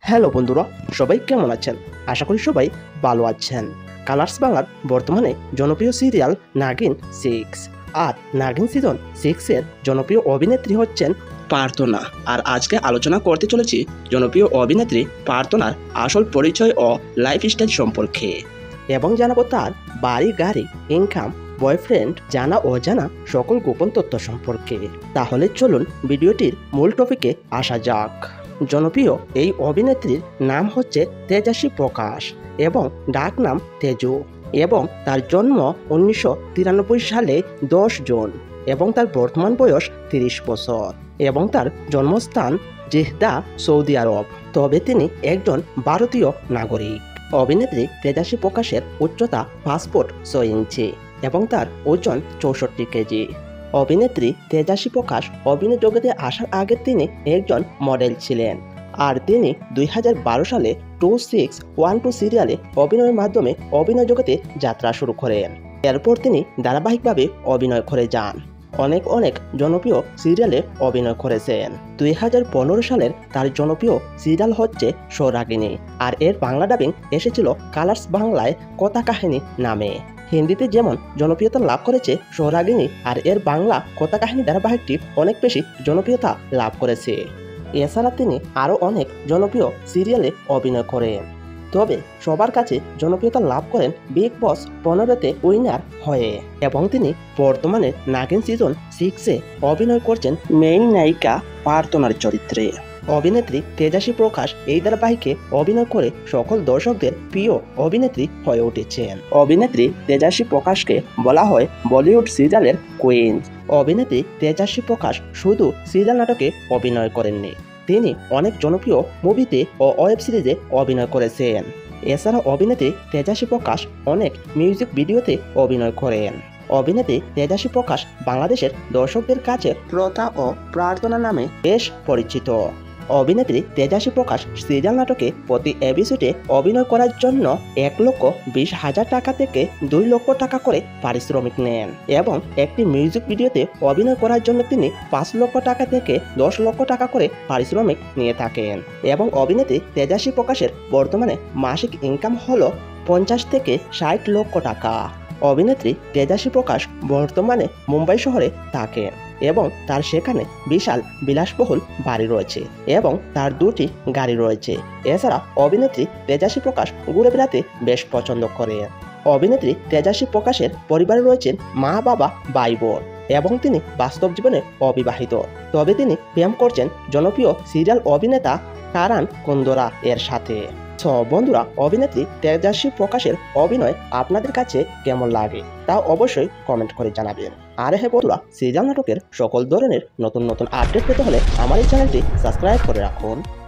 Hello বন্ধুরা, সবাই কেমন আছেন? আশা করি সবাই ভালো আছেন। কালার্স বাংলার বর্তমানে জনপ্রিয় সিরিয়াল নাগিন 6 আর নাগিন সিজন 6 এর জনপ্রিয় অভিনেত্রী হচ্ছেন প্রার্থনা। আর আজকে আলোচনা করতে চলেছি জনপ্রিয় অভিনেত্রী প্রার্থনার আসল পরিচয় ও লাইফস্টাইল সম্পর্কে এবং জানাবো তার বাড়ি, গাড়ি, ইনকাম, বয়ফ্রেন্ড, জানা অজানা সকল গোপন তথ্য সম্পর্কে। তাহলে চলুন ভিডিওটির মূল টপিকে আসা যাক। জনপ্রিয় এই অভিনেত্রীর নাম হচ্ছে তেজাস্বী প্রকাশ এবং ডাক নাম তেজু এবং তার জন্ম 1993 সালে 10 জুন এবং তার বর্তমান বয়স 30 বছর এবং তার জন্মস্থান জেদ্দা, সৌদি আরব। তবে তিনি একজন ভারতীয় নাগরিক। অভিনেত্রী তেজাস্বী প্রকাশের উচ্চতা 5 ফুট 6 ইঞ্চি এবং তার ওজন 64 কেজি। অভিনেত্রী তেজাস্বী প্রকাশ অভিনয় জগতে আসার আগে তিনি একজন মডেল ছিলেন আর তিনি 2012 সালে 2612 সিরিয়ালে অভিনয়ের মাধ্যমে অভিনয় জগতে যাত্রা শুরু করেন। এরপর তিনি ধারাবাহিকভাবে অভিনয় করে যান। অনেক জনপ্রিয় সিরিয়ালে অভিনয় করেছেন। 2015 সালের তার জনপ্রিয় সিরিয়াল হচ্ছে সৌরাগিনী আর এর বাংলা ডাবিং এসেছিল কালার্স বাংলায় কথা কাহিনী নামে। হিন্দিতে যেমন জনপ্রিয়তা লাভ করেছে সৌরাগিনী, আর এর বাংলা কথা কাহিনী ধারাবাহিকটি অনেক বেশি জনপ্রিয়তা লাভ করেছে। এছাড়া তিনি আরও অনেক জনপ্রিয় সিরিয়ালে অভিনয় করেন। তবে সবার কাছে জনপ্রিয়তা লাভ করেন বিগ বস 15-তে উইনার হয়ে এবং তিনি বর্তমানে নাগিন সিজন 6-এ অভিনয় করছেন মেইন নায়িকা প্রার্থনার চরিত্রে। অভিনেত্রী তেজাস্বী প্রকাশ এই ধারাবাহিকে অভিনয় করে সকল দর্শকদের প্রিয় অভিনেত্রী হয়ে উঠেছেন। অভিনেত্রী তেজাস্বী প্রকাশকে বলা হয় বলিউড সিরিয়ালের কুইন। অভিনেত্রী তেজাস্বী প্রকাশ শুধু সিরিয়াল নাটকে অভিনয় করেননি, তিনি অনেক জনপ্রিয় মুভিতে ও ওয়েব সিরিজে অভিনয় করেছেন। এছাড়া অভিনেত্রী তেজাস্বী প্রকাশ অনেক মিউজিক ভিডিওতে অভিনয় করেন। অভিনেত্রী তেজাস্বী প্রকাশ বাংলাদেশের দর্শকদের কাছে প্রথা ও প্রার্থনা নামে বেশ পরিচিত। অভিনেত্রী তেজাস্বী প্রকাশ সিরিয়াল নাটকে প্রতি এপিসোডে অভিনয় করার জন্য 1,20,000 টাকা থেকে 2 লক্ষ টাকা করে পারিশ্রমিক নেন এবং একটি মিউজিক ভিডিওতে অভিনয় করার জন্য তিনি 5 লক্ষ টাকা থেকে 10 লক্ষ টাকা করে পারিশ্রমিক নিয়ে থাকেন এবং অভিনেত্রী তেজাস্বী প্রকাশের বর্তমানে মাসিক ইনকাম হলো 50 থেকে 60 লক্ষ টাকা। অভিনেত্রী তেজাস্বী প্রকাশ বর্তমানে মুম্বাই শহরে থাকেন এবং তার সেখানে বিশাল বিলাসবহুল বাড়ি রয়েছে এবং তার 2টি গাড়ি রয়েছে। এছাড়া অভিনেত্রী তেজাস্বী প্রকাশ ঘুরে বেড়াতে বেশ পছন্দ করেন। অভিনেত্রী তেজাস্বী প্রকাশের পরিবারে রয়েছেন মা, বাবা, ভাই, বোন এবং তিনি বাস্তব জীবনে অবিবাহিত। তবে তিনি প্রেম করছেন জনপ্রিয় সিরিয়াল অভিনেতা কারণ কুন্দরা এর সাথে। বন্ধুরা, অভিনেত্রী তেজাস্বী প্রকাশের অভিনয় আপনাদের কাছে কেমন লাগে তা অবশ্যই কমেন্ট করে জানাবেন। আর হ্যাঁ বন্ধুরা, সিরিয়াল নাটকের সকল ধরনের নতুন আপডেট পেতে হলে আমার এই চ্যানেলটি সাবস্ক্রাইব করে রাখুন।